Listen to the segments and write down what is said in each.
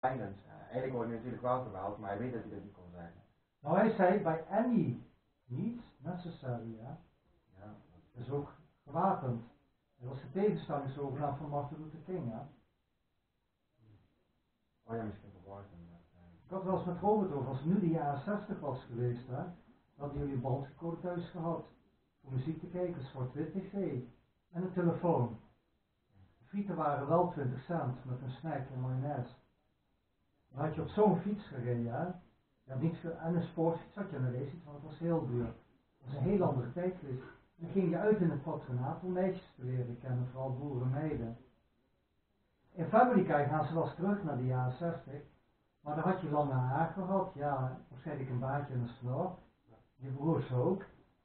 Eigenlijk wordt hij natuurlijk wel geweld, maar hij weet dat hij dat niet kon zeggen. Nou, hij zei bij any niet necessary, hè. Ja. Dus ook gewapend. Hij was de tegenstander zogenaamd van Martin Luther King, hè. Oh ja, misschien verwarrd. Ik had wel eens met Robert over, als het nu de jaren 60 was geweest, hè, hadden jullie een bandrecorder thuis gehad. Voor muziek te kijken, zwart-wit tv. En een telefoon. De frieten waren wel 20 cent met een snack en mayonaise. Dan had je op zo'n fiets gereden, hè. Je had niet veel, en een sportfiets had je een racefiets, want het was heel duur. Dat was een heel andere tijd geweest. En dan ging je uit in het patronaat om meisjes te leren kennen, vooral boerenmeiden. In Family Guy gaan ze wel eens terug naar de jaren 60. Maar dan had je lange haar gehad, ja, waarschijnlijk een baardje en een snor. Je broers ook.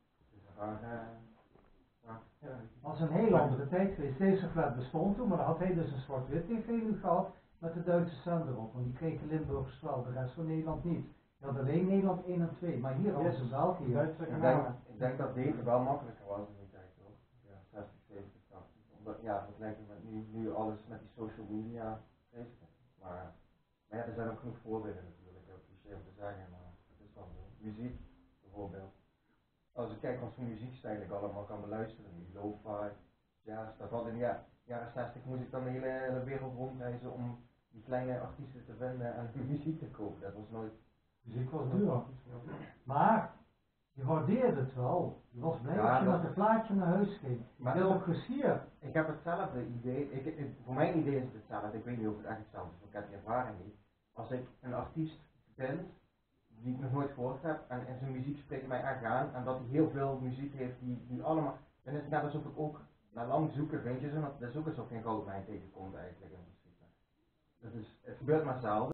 Dat was een heel andere tijd geweest. Deze flat bestond toen, maar dan had hij dus een zwart-wit tv nu gehad met de Duitse zender op. Want die kregen Limburgers wel, de rest van Nederland niet. Je had alleen Nederland 1 en 2, maar hier hadden ze België. Ik denk dat deze wel makkelijker was in die tijd, toch? Ja, 60, 70, 80. Omdat, ja, vergelijken met nu alles met die social media bezig is. Maar ja, er zijn ook genoeg voorbeelden natuurlijk, heel cliché om te zeggen, maar het is wel zo. Muziek, bijvoorbeeld. Als ik kijk wat voor muziekstijl ik allemaal kan beluisteren, nu lo-fi, jazz, dat had in de jaren 60 moest ik dan de hele wereld rondreizen om die kleine artiesten te vinden en muziek te kopen. Dat was nooit... Muziek was duur. Maar je waardeerde het wel. Je was blij als je met een plaatje naar huis ging. Maar dat is ook geschierd. Ik heb hetzelfde idee, voor mijn idee is het hetzelfde, ik weet niet of het echt hetzelfde is, want ik heb die ervaring niet. Als ik een artiest vind, die ik nog nooit gehoord heb, en zijn muziek spreekt mij echt aan, en dat hij heel veel muziek heeft die allemaal, dan is het net alsof ik ook na lang zoeken vind je zo, dat is ook alsof je een goudmijn tegenkomt eigenlijk in principe. Dat is, het gebeurt maar zelden.